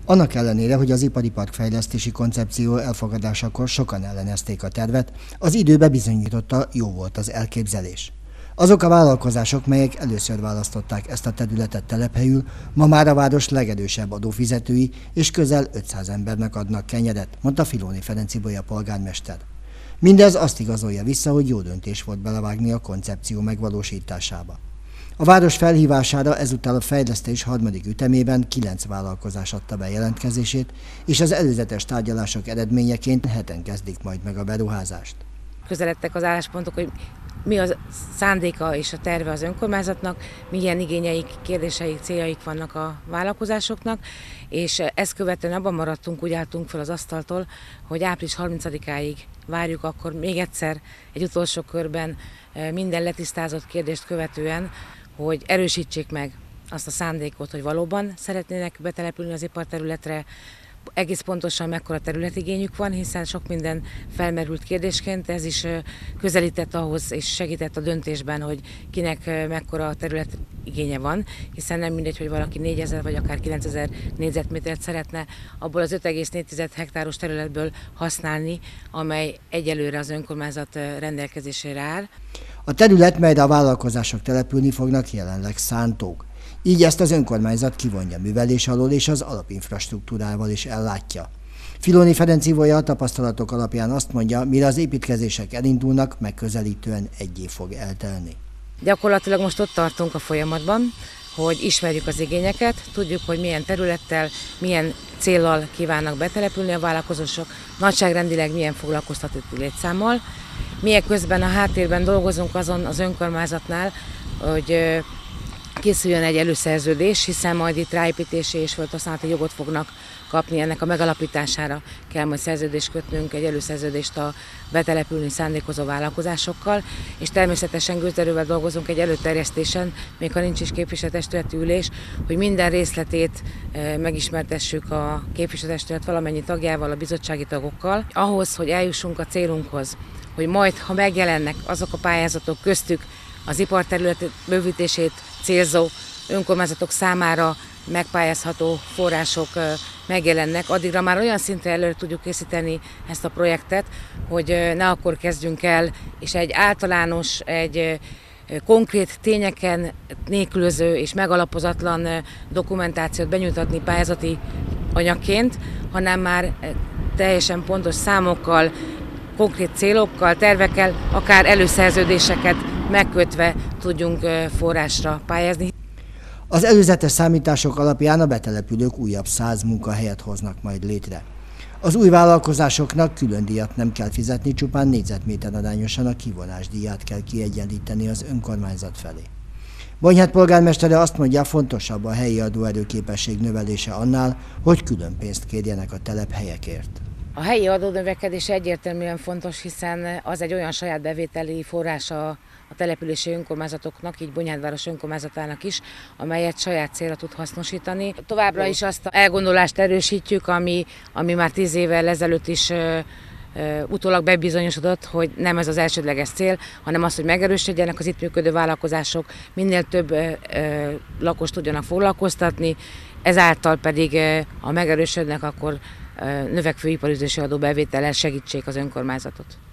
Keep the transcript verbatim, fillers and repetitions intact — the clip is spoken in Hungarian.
Annak ellenére, hogy az ipari parkfejlesztési koncepció elfogadásakor sokan ellenezték a tervet, az időbe bizonyította, jó volt az elképzelés. Azok a vállalkozások, melyek először választották ezt a területet telephelyül, ma már a város legerősebb adófizetői és közel ötszáz embernek adnak kenyedet, mondta Filóni Ferenc Ibolya polgármester. Mindez azt igazolja vissza, hogy jó döntés volt belevágni a koncepció megvalósításába. A város felhívására ezúttal a fejlesztés harmadik ütemében kilenc vállalkozás adta be jelentkezését, és az előzetes tárgyalások eredményeként heten kezdik majd meg a beruházást. Közeledtek az álláspontok, hogy mi a szándéka és a terve az önkormányzatnak, milyen igényeik, kérdéseik, céljaik vannak a vállalkozásoknak, és ezt követően abban maradtunk, úgy álltunk fel az asztaltól, hogy április harmincadikáig várjuk akkor még egyszer egy utolsó körben minden letisztázott kérdést követően, hogy erősítsék meg azt a szándékot, hogy valóban szeretnének betelepülni az iparterületre, egész pontosan mekkora területigényük van, hiszen sok minden felmerült kérdésként, ez is közelített ahhoz és segített a döntésben, hogy kinek mekkora területigénye van, hiszen nem mindegy, hogy valaki négyezer vagy akár kilencezer négyzetmétert szeretne abból az öt egész négy hektáros területből használni, amely egyelőre az önkormányzat rendelkezésére áll. A terület, melyre a vállalkozások települni fognak, jelenleg szántók. Így ezt az önkormányzat kivonja művelés alól és az alapinfrastruktúrával is ellátja. Filóni Ferenc Ibolya a tapasztalatok alapján azt mondja, mire az építkezések elindulnak, megközelítően egy év fog eltelni. Gyakorlatilag most ott tartunk a folyamatban, hogy ismerjük az igényeket, tudjuk, hogy milyen területtel, milyen céllal kívánnak betelepülni a vállalkozások, nagyságrendileg milyen foglalkoztatói létszámmal. Milyen közben a háttérben dolgozunk azon az önkormányzatnál, hogy készüljön egy előszerződés, hiszen majd itt ráépítési és földhasználati jogot fognak kapni, ennek a megalapítására kell majd szerződést kötnünk, egy előszerződést a betelepülni szándékozó vállalkozásokkal, és természetesen gőzerővel dolgozunk egy előterjesztésen, még ha nincs is képviselőtestületi ülés, hogy minden részletét megismertessük a képviselőtestület valamennyi tagjával, a bizottsági tagokkal, ahhoz, hogy eljussunk a célunkhoz, hogy majd, ha megjelennek azok a pályázatok köztük, az iparterület bővítését célzó önkormányzatok számára megpályázható források megjelennek, addigra már olyan szintre előre tudjuk készíteni ezt a projektet, hogy ne akkor kezdjünk el, és egy általános, egy konkrét tényeken nélkülöző és megalapozatlan dokumentációt benyújtatni pályázati anyagként, hanem már teljesen pontos számokkal, konkrét célokkal, tervekkel, akár előszerződéseket megkötve tudjunk forrásra pályázni. Az előzetes számítások alapján a betelepülők újabb száz munkahelyet hoznak majd létre. Az új vállalkozásoknak külön díjat nem kell fizetni, csupán négyzetméter arányosan a kivonás díját kell kiegyenlíteni az önkormányzat felé. Bonyhát polgármestere azt mondja, fontosabb a helyi adóerőképesség növelése annál, hogy külön pénzt kérjenek a telephelyekért. A helyi adónövekedés egyértelműen fontos, hiszen az egy olyan saját bevételi forrása a települési önkormányzatoknak, így Bonyhádváros önkormányzatának is, amelyet saját célra tud hasznosítani. Továbbra is azt a elgondolást erősítjük, ami, ami már tíz évvel ezelőtt is ö, ö, utólag bebizonyosodott, hogy nem ez az elsődleges cél, hanem az, hogy megerősödjenek az itt működő vállalkozások, minél több ö, ö, lakost tudjanak foglalkoztatni, ezáltal pedig ö, ha megerősödnek, akkor növekvő iparüzési adóbevétellel segítsék az önkormányzatot.